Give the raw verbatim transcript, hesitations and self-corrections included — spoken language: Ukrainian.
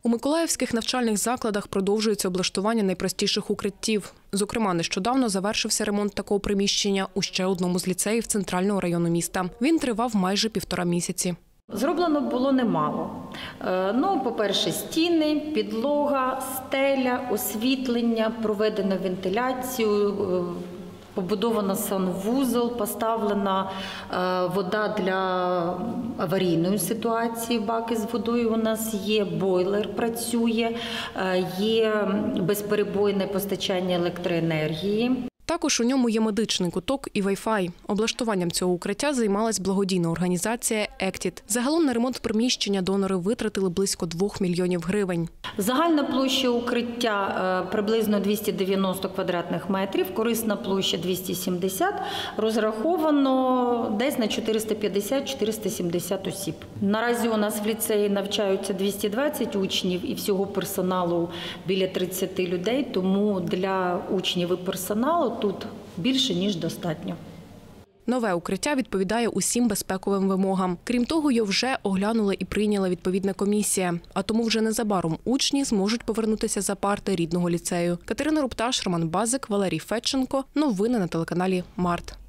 У миколаївських навчальних закладах продовжується облаштування найпростіших укриттів. Зокрема, нещодавно завершився ремонт такого приміщення у ще одному з ліцеїв центрального району міста. Він тривав майже півтора місяці. Зроблено було немало. Ну, по-перше, стіни, підлога, стеля, освітлення, проведено вентиляцію, побудовано санвузол, поставлена вода для аварійної ситуації, баки з водою у нас є, бойлер працює, є безперебойне постачання електроенергії. Також у ньому є медичний куток і вай-фай. Облаштуванням цього укриття займалась благодійна організація «Ектід». Загалом на ремонт приміщення донори витратили близько двох мільйонів гривень. Загальна площа укриття приблизно двісті дев'яносто квадратних метрів, корисна площа двісті сімдесят, розраховано десь на чотириста п'ятдесят - чотириста сімдесят осіб. Наразі у нас в ліцеї навчаються двісті двадцять учнів і всього персоналу біля тридцяти людей, тому для учнів і персоналу тут більше, ніж достатньо. Нове укриття відповідає усім безпековим вимогам. Крім того, його вже оглянула і прийняла відповідна комісія. А тому вже незабаром учні зможуть повернутися за парти рідного ліцею. Катерина Рупташ, Роман Базик, Валерій Федченко. Новини на телеканалі «Март».